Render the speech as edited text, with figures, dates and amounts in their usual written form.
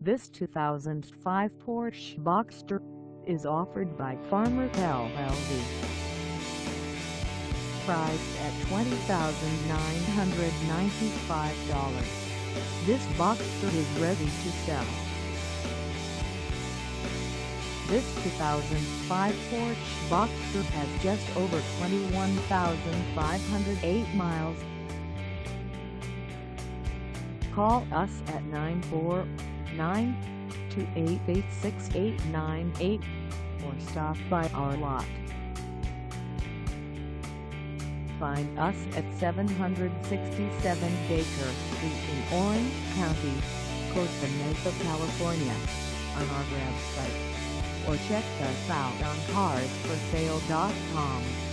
This 2005 Porsche Boxster is offered by CARMART LLC. Priced at $20,995, this Boxster is ready to sell. This 2005 Porsche Boxster has just over 21,508 miles. Call us at 949-288-6898 or stop by our lot. Find us at 767 Baker Street in Orange County, Costa Mesa, California, on our website, or check us out on carsforsale.com.